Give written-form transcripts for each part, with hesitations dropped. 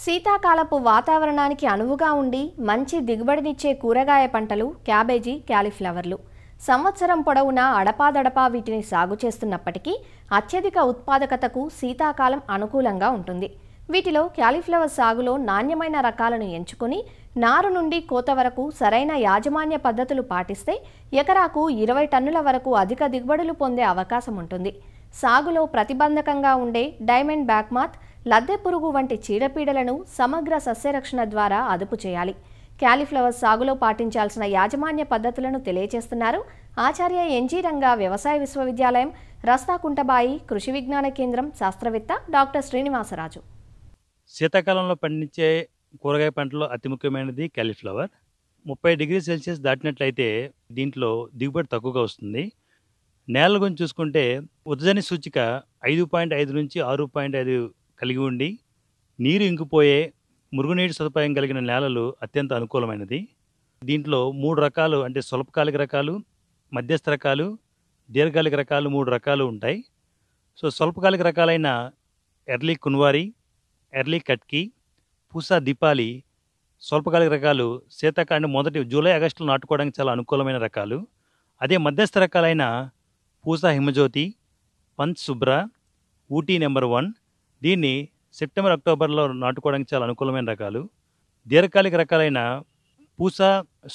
శీతాకాలపు వాతావరణానికి అనువుగా ఉండి మంచి దిగుబడినిచ్చే కూరగాయ పంటలు క్యాబేజీ, క్యాలీఫ్లవర్లు. సంవత్సరం పొడవునా అడపాదడపా వీటిని సాగు చేస్తున్నప్పటికీ అత్యధిక ఉత్పాదకతకు శీతాకాలం అనుకూలంగా ఉంటుంది. వీటిలో క్యాలీఫ్లవర్ సాగులో నాణ్యమైన రకాలను ఎంచుకొని నారు నుండి కోత వరకు సరైన యాజమాన్య పద్ధతులు పాటిస్తే ఎకరాకు 20 టన్నుల వరకు అధిక దిగుబడులు పొందే అవకాశం ఉంటుంది. సాగులో ప్రతిబంధకంగా ఉండే డైమండ్ బ్యాక్మాత్, లద్దె పురుగు వంటి చీడపీడలను సమగ్ర సస్యరక్షణ ద్వారా అదుపు చేయాలి. క్యాలీఫ్లవర్ సాగులో పాటించాల్సిన యాజమాన్య పద్ధతులను తెలియజేస్తున్నారు ఆచార్య ఎన్జీ రంగా వ్యవసాయ విశ్వవిద్యాలయం, రస్తాకుంటబాయి కృషి విజ్ఞాన కేంద్రం శాస్త్రవేత్త డాక్టర్ శ్రీనివాసరాజు. శీతాకాలంలో పండించే కూరగాయ పంటలో అతి ముఖ్యమైనది క్యాలీఫ్లవర్. 30 డిగ్రీ సెల్సియస్ దాటినట్లయితే దీంట్లో దిగుబడి తక్కువగా వస్తుంది. నేల గురించి చూసుకుంటే ఉదజని సూచిక 5.5 నుంచి 6.5 కలిగి ఉండి నీరు ఇంకిపోయే మురుగునీటి సదుపాయం కలిగిన నేలలు అత్యంత అనుకూలమైనది. దీంట్లో 3 రకాలు అంటే స్వల్పకాలిక రకాలు, మధ్యస్థ రకాలు, దీర్ఘకాలిక రకాలు 3 రకాలు ఉంటాయి. స్వల్పకాలిక రకాలైన ఎర్లీ కున్వారి, ఎర్లీ కట్కి, పూసా దీపాలి స్వల్పకాలిక రకాలు శీతాకాలం మొదటి జూలై ఆగస్టులో నాటుకోవడానికి చాలా అనుకూలమైన రకాలు. అదే మధ్యస్థ రకాలైన పూసా హిమజ్యోతి, పంచ్ శుభ్ర, ఊటీ నెంబర్ 1 దీన్ని సెప్టెంబర్ అక్టోబర్లో నాటుకోవడానికి చాలా అనుకూలమైన రకాలు. దీర్ఘకాలిక రకాలైన పూసా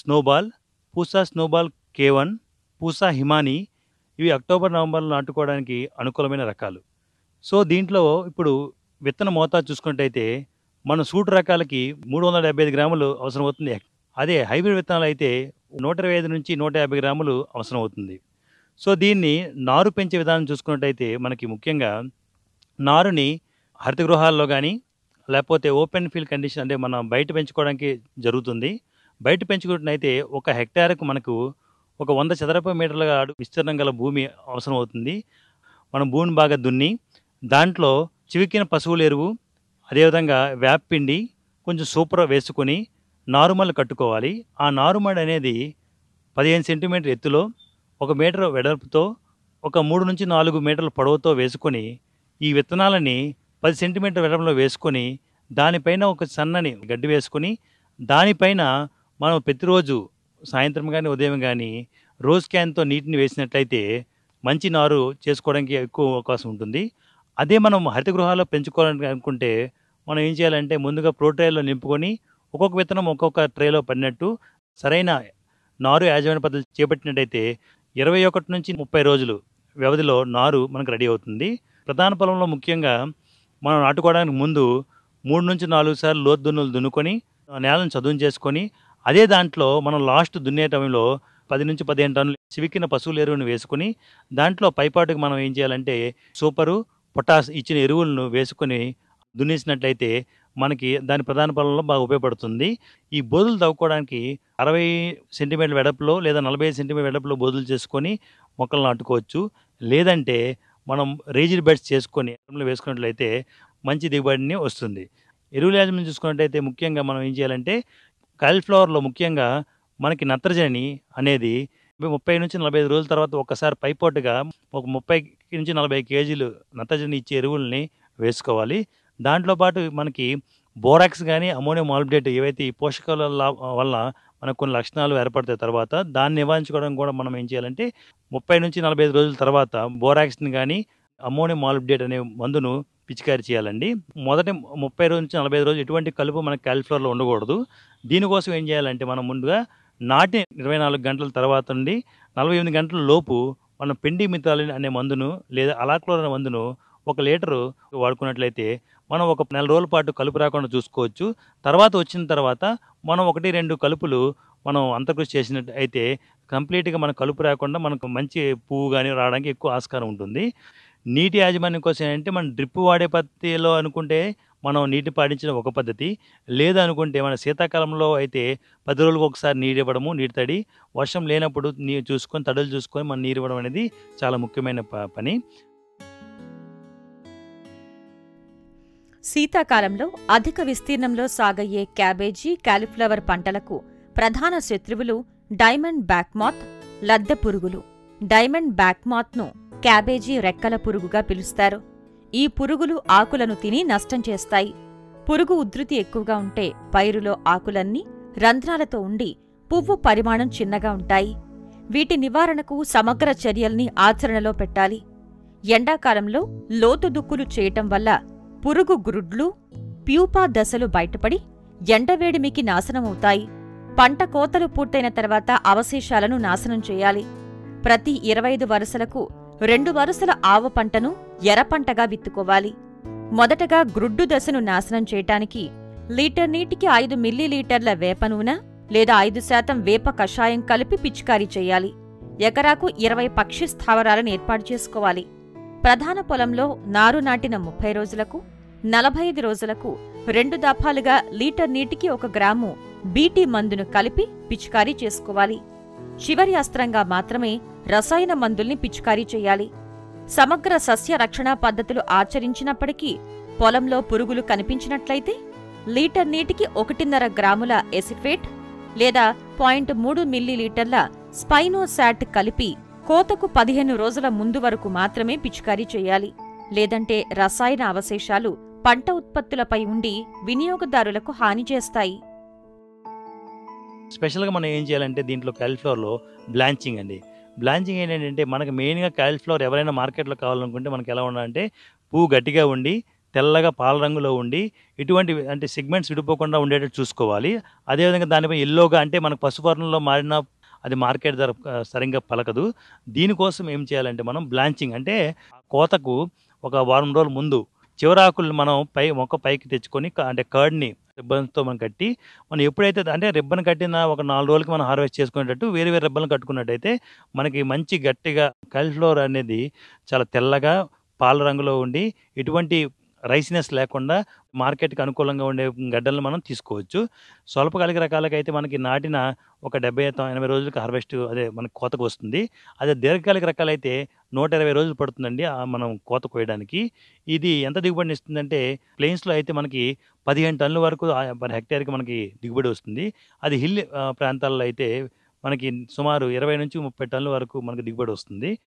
స్నోబాల్ K1, పూసా హిమాని ఇవి అక్టోబర్ నవంబర్లో నాటుకోవడానికి అనుకూలమైన రకాలు. దీంట్లో ఇప్పుడు విత్తన మోతాదు చూసుకున్నట్టయితే మన సూటు రకాలకి 375 గ్రాములు అవసరం అవుతుంది. అదే హైబ్రిడ్ విత్తనాలు అయితే 125 నుంచి 150 గ్రాములు అవసరం అవుతుంది. దీన్ని నారు పెంచే విధానం చూసుకున్నట్టయితే మనకి ముఖ్యంగా నారుని హరిత గృహాల్లో కానీ లేకపోతే ఓపెన్ ఫీల్డ్ కండిషన్ అంటే మనం బయట పెంచుకోవడానికి జరుగుతుంది. బయట పెంచుకున్నట్టయితే 1 హెక్టార్కు మనకు ఒక 100 చదరపు మీటర్ల విస్తీర్ణం గల భూమి అవసరం అవుతుంది. మనం భూమిని బాగా దున్ని దాంట్లో చివికిన పశువుల ఎరువు, అదేవిధంగా వేపపిండి, కొంచెం సూపర్ వేసుకొని నారుమల్లు కట్టుకోవాలి. ఆ నారుమడి అనేది 15 సెంటీమీటర్ ఎత్తులో 1 మీటర్ వెడల్పుతో ఒక 3 నుంచి 4 మీటర్ల పొడవుతో వేసుకొని ఈ విత్తనాలని 10 సెంటీమీటర్ వెడల్పులో వేసుకొని దానిపైన ఒక సన్నని గడ్డి వేసుకొని దానిపైన మనం ప్రతిరోజు సాయంత్రం కానీ ఉదయం కానీ రోజ్ క్యాన్తో నీటిని వేసినట్లయితే మంచి నారు చేసుకోవడానికి ఎక్కువ అవకాశం ఉంటుంది. అదే మనం హరిత గృహాల్లో పెంచుకోవాలని అనుకుంటే మనం ఏం చేయాలంటే ముందుగా ట్రేలో నింపుకొని ఒక్కొక్క విత్తనం ఒక్కొక్క ట్రేలో పడినట్టు సరైన నారు యాజమాన్య పద్ధతి చేపట్టినట్టయితే 21 నుంచి 30 రోజులు వ్యవధిలో నారు మనకు రెడీ అవుతుంది. ప్రధాన పొలంలో ముఖ్యంగా మనం నాటుకోవడానికి ముందు 3 నుంచి 4 సార్లు లోతు దున్నులు దున్నుకొని నేలను చదును చేసుకొని అదే దాంట్లో మనం లాస్ట్ దున్నే టైంలో 10 నుంచి 15 టన్నులు చివికిన పశువుల ఎరువును వేసుకొని దాంట్లో పైపాటుకు మనం ఏం చేయాలంటే సూపరు, పొటాస్ ఇచ్చిన ఎరువులను వేసుకొని దున్నేసినట్లయితే మనకి దాని ప్రధాన పొలంలో బాగా ఉపయోగపడుతుంది. ఈ బోధులు తవ్వుకోవడానికి 60 సెంటీమీటర్ల వెడల్పులో లేదా 45 సెంటీమీటర్ వెడల్పులో బోధులు చేసుకొని మొక్కలు నాటుకోవచ్చు. లేదంటే మనం రేజిడ్ బెడ్స్ చేసుకొని వేసుకున్నట్లయితే మంచి దిగుబడిని వస్తుంది. ఎరువుల యాజమాన్యం చూసుకున్నట్టయితే ముఖ్యంగా మనం ఏం చేయాలంటే కాలీఫ్లవర్లో ముఖ్యంగా మనకి నత్రజని అనేది 30 నుంచి 45 రోజుల తర్వాత ఒకసారి పైపోటుగా ఒక 30 నుంచి 40 కేజీలు నత్రజని ఇచ్చే ఎరువుల్ని వేసుకోవాలి. దాంట్లో పాటు మనకి బోరాక్స్ కానీ అమోనియం మాల్బిడేట్ ఏవైతే ఈ పోషకాల వల్ల మనకు కొన్ని లక్షణాలు ఏర్పడతాయి. తర్వాత దాన్ని నివారించుకోవడం కూడా మనం ఏం చేయాలంటే 30 నుంచి 45 రోజుల తర్వాత బోరాక్స్ని కానీ అమోనియం మాల్బిడేట్ అనే మందును పిచికారీ చేయాలండి. మొదటి 30 రోజుల నుంచి 45 రోజులు ఎటువంటి కలుపు మనకి కాలీఫ్లవర్లో ఉండకూడదు. దీనికోసం ఏం చేయాలంటే మనం ముందుగా నాటిన 24 గంటల తర్వాత నుండి 48 గంటల లోపు మనం పెండిమిథాలిన్ అనే మందును లేదా అలాక్లోర్ అనే మందును 1 లీటరు వాడుకున్నట్లయితే మనం ఒక నెల రోజుల పాటు కలుపు రాకుండా చూసుకోవచ్చు. తర్వాత వచ్చిన తర్వాత మనం 1-2 కలుపులు మనం అంతర్కృషి చేసినట్టు అయితే కంప్లీట్గా మన కలుపు రాకుండా మనకు మంచి పువ్వు కానీ రావడానికి ఎక్కువ ఆస్కారం ఉంటుంది. నీటి యాజమాన్యం కోసం ఏంటంటే మనం డ్రిప్ వాడే పద్ధతిలో అనుకుంటే మనం నీటి పాడించడం ఒక పద్ధతి. లేదనుకుంటే మన శీతాకాలంలో అయితే 10 రోజులకు ఒకసారి నీరు ఇవ్వడము, నీటి తడి, వర్షం లేనప్పుడు నీరు చూసుకొని తడులు చూసుకొని మనం నీరు ఇవ్వడం అనేది చాలా ముఖ్యమైన పని. శీతాకాలంలో అధిక విస్తీర్ణంలో సాగయ్యే క్యాబేజీ, కాలీఫ్లవర్ పంటలకు ప్రధాన శత్రువులు డైమండ్ బ్యాక్మాత్, లద్దె పురుగులు. డైమండ్ బ్యాక్మాత్ను క్యాబేజీ రెక్కల పురుగుగా పిలుస్తారు. ఈ పురుగులు ఆకులను తిని నష్టం చేస్తాయి. పురుగు ఉధృతి ఎక్కువగా ఉంటే పైరులో ఆకులన్నీ రంధ్రాలతో ఉండి పువ్వు పరిమాణం చిన్నగా ఉంటాయి. వీటి నివారణకు సమగ్ర చర్యల్ని ఆచరణలో పెట్టాలి. ఎండాకాలంలో లోతు దుక్కులు చేయటం వల్ల పురుగు గ్రుడ్లు, ప్యూపా దశలు బయటపడి ఎండవేడిమికి నాశనమవుతాయి. పంట కోతలు పూర్తయిన తర్వాత అవశేషాలను నాశనం చేయాలి. ప్రతి 25 వరుసలకు 2 వరుసల ఆవ పంటను ఎర్రపంటగా విత్తుకోవాలి. మొదటగా గ్రుడ్డు దశను నాశనం చేయటానికి లీటర్ నీటికి 5 మిల్లీలీటర్ల వేప నూనె లేదా 5% వేప కషాయం కలిపి పిచికారీ చేయాలి. ఎకరాకు 20 పక్షి స్థావరాలను ఏర్పాటు చేసుకోవాలి. ప్రధాన పొలంలో నారు నాటిన 30 రోజులకు 45 రోజులకు 2 దఫాలుగా లీటర్ నీటికి 1 గ్రాము బీటీ మందును కలిపి పిచికారీ చేసుకోవాలి. చివరి అస్త్రంగా మాత్రమే రసాయన మందుల్ని పిచికారీ చేయాలి. సమగ్ర సస్య రక్షణా పద్ధతులు ఆచరించినప్పటికీ పొలంలో పురుగులు కనిపించినట్లయితే లీటర్ నీటికి 1.5 గ్రాముల ఎసిఫేట్ లేదా 0.3 మిల్లీలీటర్ల స్పైనోసాట్ కలిపి కోతకు 15 రోజుల ముందు వరకు మాత్రమే పిచికారీ చేయాలి. లేదంటే రసాయన అవశేషాలు పంట ఉత్పత్తులపై ఉండి వినియోగదారులకు హాని చేస్తాయి. స్పెషల్గా మనం ఏం చేయాలంటే దీంట్లో కాలీఫ్లవర్లో బ్లాంచింగ్ అండి. బ్లాంచింగ్ ఏంటంటే మనకు మెయిన్గా కాలీఫ్లవర్ ఎవరైనా మార్కెట్లో కావాలనుకుంటే మనకి ఎలా ఉండాలంటే పువ్వు గట్టిగా ఉండి తెల్లగా పాల రంగులో ఉండి ఇటువంటి అంటే సిగ్మెంట్స్ విడిపోకుండా ఉండేటట్టు చూసుకోవాలి. అదేవిధంగా దానిపై ఎల్లోగా అంటే మనకు పసువర్ణంలో మారిన అది మార్కెట్ ధర సరిగ్గా పలకదు. దీనికోసం ఏం చేయాలంటే మనం బ్లాంచింగ్ అంటే కోతకు ఒక వారం రోజుల ముందు చివరాకులు మనం మొక్క పైకి తెచ్చుకొని అంటే కర్డ్ని రిబ్బన్స్తో మనం కట్టి మనం ఎప్పుడైతే అంటే రిబ్బన్ కట్టిన ఒక 4 రోజులకి మనం హార్వెస్ట్ చేసుకునేటట్టు వేరే వేరే రిబ్బన్లు కట్టుకున్నట్టయితే మనకి మంచి గట్టిగా కాలీఫ్లవర్ అనేది చాలా తెల్లగా పాల రంగులో ఉండి ఇటువంటి రైసినెస్ లేకుండా మార్కెట్కి అనుకూలంగా ఉండే గడ్డలను మనం తీసుకోవచ్చు. స్వల్పకాలిక రకాలకైతే మనకి నాటిన ఒక 70-80 రోజులకి హార్వెస్ట్ అదే మనకి కోతకు వస్తుంది. అదే దీర్ఘకాలిక రకాలైతే 120 రోజులు పడుతుందండి మనం కోత కోయడానికి. ఇది ఎంత దిగుబడిని ఇస్తుందంటే ప్లెయిన్స్లో అయితే మనకి 15 టన్నుల వరకు పర్ హెక్టేర్కి మనకి దిగుబడి వస్తుంది. అది హిల్ ప్రాంతాల్లో అయితే మనకి సుమారు 20 నుంచి 30 టన్నుల వరకు మనకి దిగుబడి వస్తుంది.